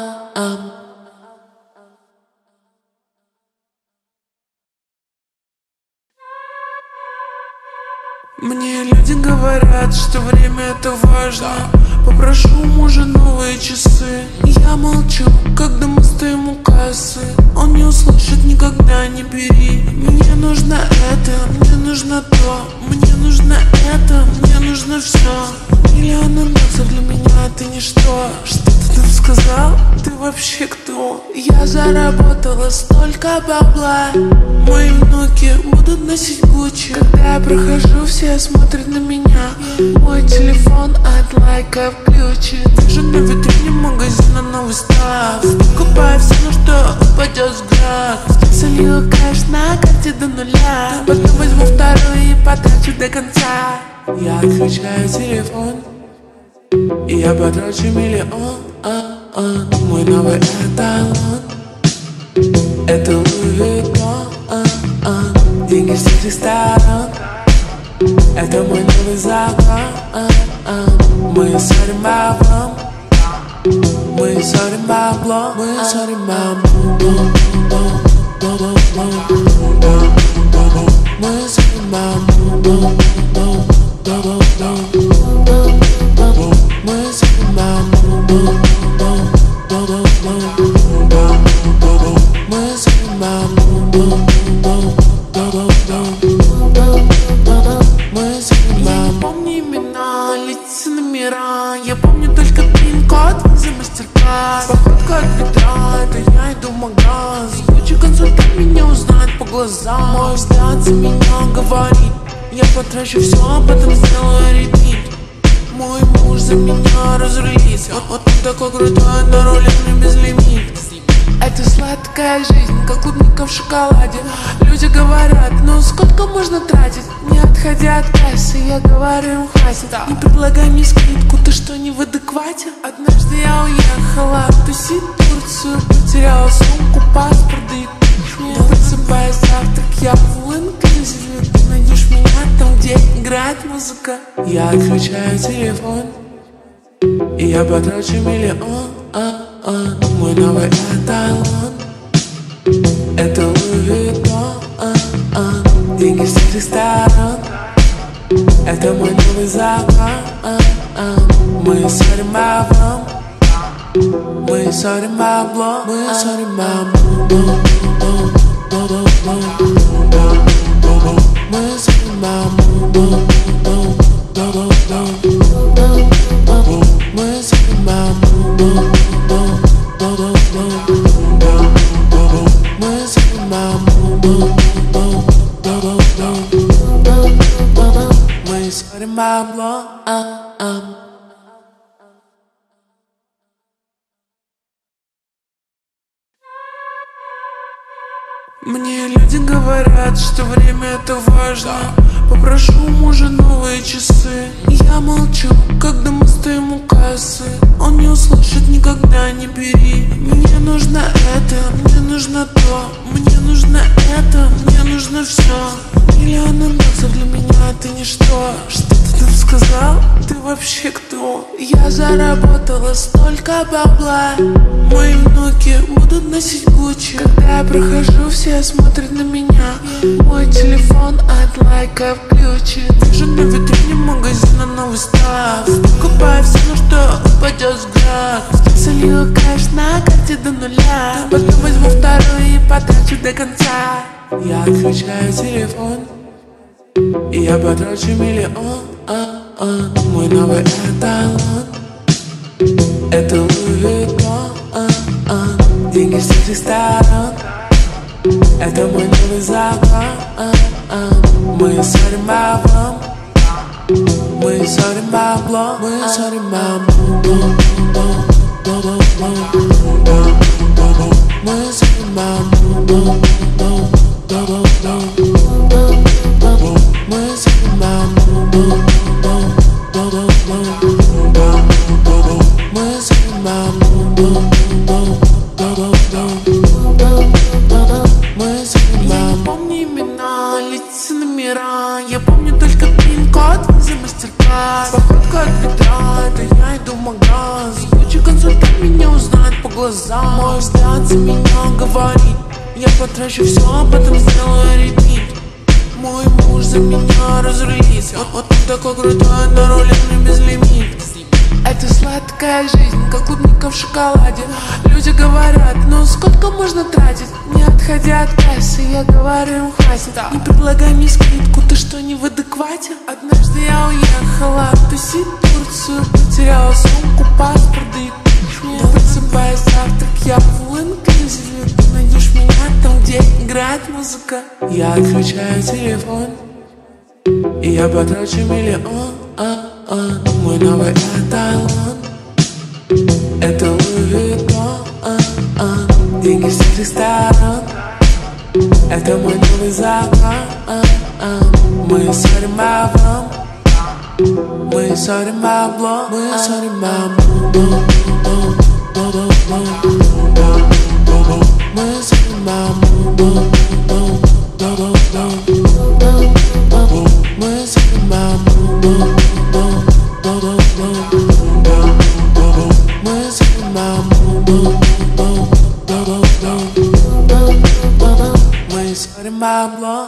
Мне люди говорят, что время это важно. Попрошу у мужа новые часы. Я молчу, когда мы стоим у кассы. Он не услышит никогда, не бери. Мне нужно это, мне нужно то, мне нужно это, мне нужно все. Миллионы носов для меня это ничто. Что ты там сказал? Ты вообще кто? Я заработала столько бабла. Мои внуки будут носить Гуччи. Когда я прохожу, все смотрят на меня. Мой телефон от лайка включен. Даже на витрине магазина новый став. Покупаю все, на что упадет взгляд. Солью кэш на карте до нуля. Потом возьму второй и потрачу до конца. Я отключаю телефон, и я потрачу миллион. Мой новый эталон. Это Луи Виттон, деньги с этих сторон. Это мой новый закон. Мы ссорим баблом, мы ссорим баблом, мы ссорим баблом, мы ссорим баблом, мы ссорим баблом. Я не помню имена, лица, номера. Я помню только пин-код за мастер-класс. Походка от ведра, это я иду в магаз. Лучший консультант меня узнает по глазам. Мой взгляд за меня говорит: я потрачу все, а потом сделаю репит. Мой муж за меня разрулится. Вот он такой крутой, на руле мне безлимит. Это сладкая жизнь, как клубника в шоколаде. Люди говорят: ну сколько можно тратить? Не отходя от кассы, я говорю им: хватит. Не предлагай мне скидку, ты что, не в адеквате? Однажды я уехала тусить в Турцию, потеряла сумку, паспорт, да и кухню. Просыпаясь завтрак, я full inclusive. Ты найдешь меня там, где играет музыка. Я отключаю телефон, и я потрачу миллион. Мой новый эталон. Это Луи Виттон, деньги с этих сторон. Это мой новый закон. Мы ссорим баблом, мы ссорим баблом, мы ссорим баблом, мы ссорим баблом. Мне люди говорят, что время это важно. Попрошу у мужа новые часы. Я молчу, когда мы стоим у кассы. Он не услышит никогда, не бери. Мне нужно это, мне нужно то. Мне нужно это, мне нужно все. Миллионы баксов для меня это ничто. Что ты там сказал? Ты вообще кто? Я заработала столько бабла. Мои внуки будут носить Гуччи. Когда я прохожу, все смотрят на меня. Мой телефон от лайка включен. Вижу на витрине магазина новый став. Покупаю все, на что упадет взгляд. Солью кэш на карте до нуля. Потом возьму вторую и потрачу до конца. Я отключаю телефон и я потрачу миллион. Мой новый эталон — это Луи Виттон. Деньги с этих сторон — это мой новый закон. Мы ссорим баблом, мы ссорим баблом, мы ссорим баблом. Мы ссорим баблом. Мы ссорим баблом. Мы ссорим баблом. Мы ссорим баблом. Я не помню имена, лица, номера. Я помню только пин-код, виза, мастер-класс. Походка от бедра, это я иду в магаз. Лучший консультант меня узнает по глазам. Мой взгляд за меня говорит: я потрачу все, а потом сделаю репит. Мой муж за меня разрулится. Вот он такой крутой, на руле мне безлимит. Это сладкая жизнь, как клубника в шоколаде. Люди говорят: ну сколько можно тратить? Не отходя от кассы, я говорю им: хватит. Не предлагай мне скидку, ты что, не в адеквате? Однажды я уехала тусить в Турцию. Потеряла сумку, паспорт, да и ключ. Просыпаясь завтрак, я full inclusive. Ты найдешь меня там, где играет музыка. Я отключаю телефон и я потрачу миллион. Мой новый эталон — это Луи Виттон. Деньги с этих сторон — это мой новый закон. Мы ссорим баблом, мы ссорим баблом, мы ссорим баблом. Мы ссорим баблом. Мы ссорим баблом. Мы ссорим баблом. Мы ссорим баблом.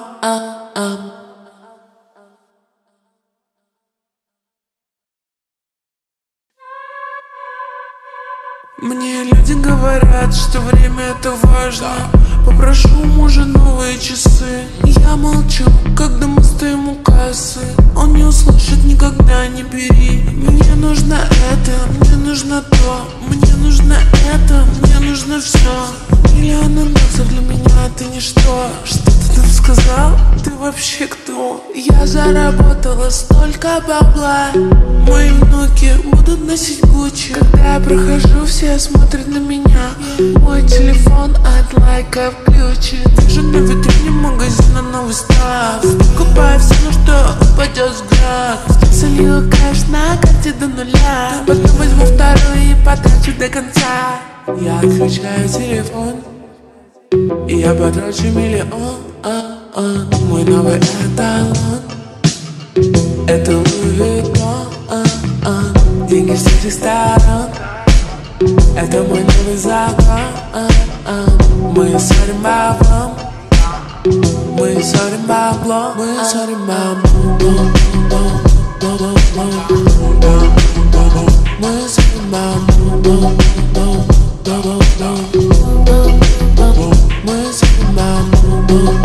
Мне люди говорят, что время это важно. Попрошу у мужа новые часы. Я молчу, когда мы стоим у кассы. Он не услышит никогда, не бери. Мне нужно это, мне нужно то. Мне нужно это, мне нужно все. Миллионы баксов для меня это ничто. Что ты там сказал? Ты вообще кто? Я заработала столько бабла. Мои внуки будут носить Гуччи. Когда я прохожу, все смотрят на меня. Мой телефон от лайка включен. Вижу на витрине магазина новый став. Покупаю все, на что упадет взгляд. Солью кэш на карте до нуля. Потом возьму вторую и потрачу до конца. Я отключаю телефон и я потрачу миллион. Мой новый эталон — это Луи Виттон. Деньги с этих сторон — это мой новый закон. Мы ссорим баблом, мы ссорим баблом, мы ссорим баблом. Мы ссорим баблом. Мы ссорим баблом.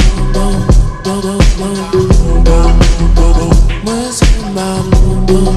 Мы ссорим баблом.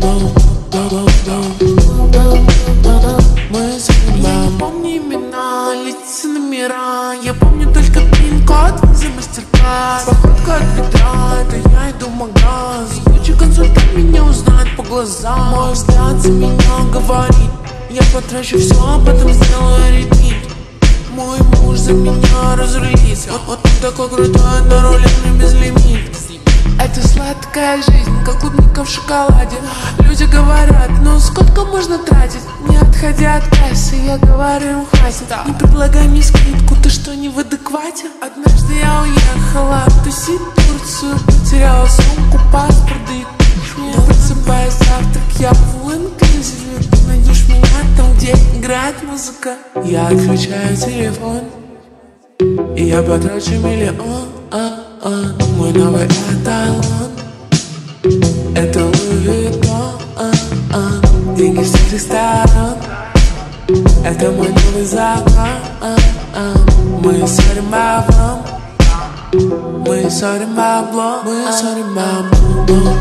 Мы ссорим баблом. Я не помню имена, лица, номера. Я помню только пин-код, виза, мастер-класс. Походка от бедра, это я иду в магаз. Лучший консультант меня узнает по глазам. Мой взгляд за меня говорит: я потрачу все, а потом сделаю репит. Мой муж за меня разрулится. Вот он такой крутой, на руле мне безлимит. Это сладкая жизнь, как клубника в шоколаде. Люди говорят, ну сколько можно тратить? Не отходя от кассы, я говорю им хватит. Не предлагай мне скидку, ты что, не в адеквате? Однажды я уехала тусить в Турцию, потеряла сумку, паспорт, да и не просыпаясь завтрак, я в inclusive. Ты найдешь меня там, где играет музыка. Я отключаю телефон, и я потрачу миллион. Мой новый эталон — это Луи Виттон. Деньги с всех сторон — это мой новый закон. Мы ссорим баблом, мы ссорим баблом, мы ссорим баблом.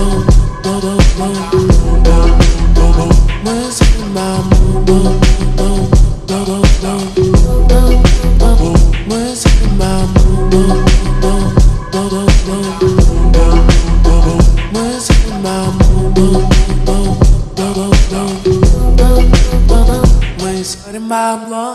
Мы ссорим баблом, мы ссорим баблом. Мы ссорим бабло.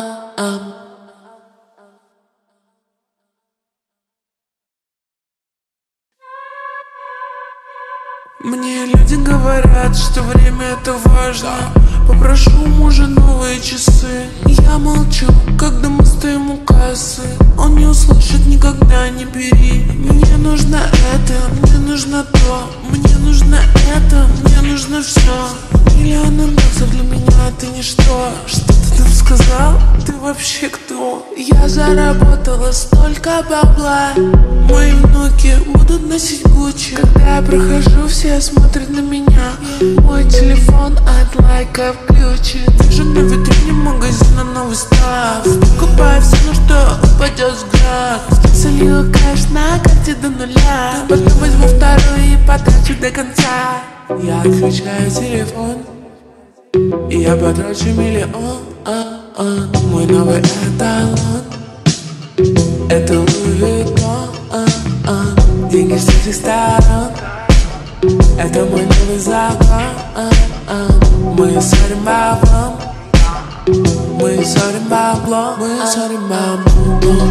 Мне люди говорят, что время это важно. Попрошу у мужа новые часы. Я молчу, когда мы стоим у кассы. Он не услышит никогда, не бери. Мне нужно это, мне нужно то. Мне нужно это, мне нужно все. Миллионы баксов для меня это ничто. Что ты там сказал? Ты вообще кто? Я заработала столько бабла. Мои внуки будут носить Гуччи. Когда я прохожу, все смотрят на меня. Мой телефон от лайка включен. Вижу на витрине магазина новый став. Покупаю все, на что упадет взгляд. Солью кэш на карте до нуля. Потом возьму вторую и потрачу до конца. Я отключаю телефон, и я потрачу миллион. Мой новый эталон — это Луи Виттон. Деньги с всех сторон — это мой новый закон. Мы ссорим баблом, мы ссорим баблом, мы ссорим баблом.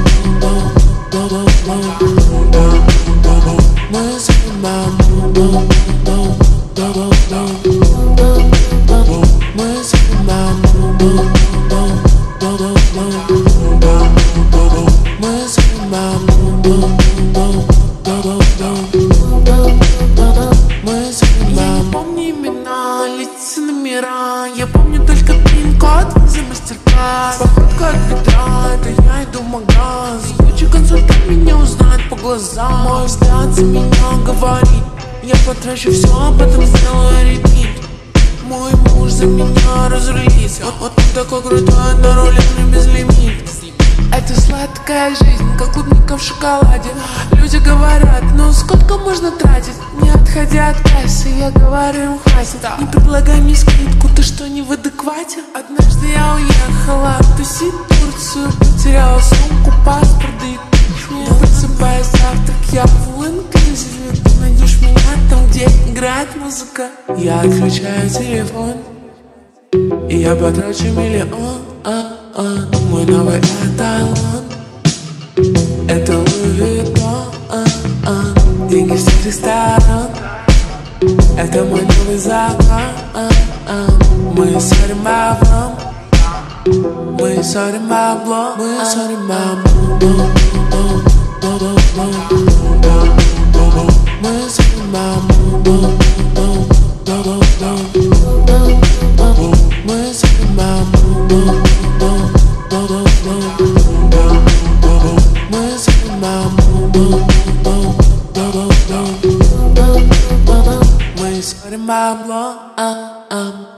Мы ссорим баблом. Мы ссорим баблом. Мы ссорим баблом. Мы ссорим баблом. Я не помню имена, лица, номера. Я помню только пин-код за мастер-класс. Походка от бедра, это я иду в магаз. Лучший консультант меня узнает по глазам. Мой взгляд за меня говорит. Я потрачу все, а потом сделаю репит. Мой муж за меня разрулится. Вот он такой крутой, на руле мне безлимит. Это сладкая жизнь, как клубника в шоколаде. Люди говорят, ну сколько можно тратить? Не отходя от кассы, я говорю им хватит. Не предлагай мне скидку, ты что, не в адеквате? Однажды я уехала тусить в Турцию, потеряла сумку, паспорт, да и не просыпаясь завтрак, я в inclusive. Ты найдешь меня там, где играет музыка. Я отключаю телефон, и я потрачу миллион. Мой новый эталон — это Луи Виттон. Деньги с всех сторон — это мой новый закон. Мы ссорим баблом, мы ссорим баблом, мы ссорим баблом. Мы ссорим баблом. Мы ссорим баблом. Мы ссорим баблом. Мы ссорим баблом.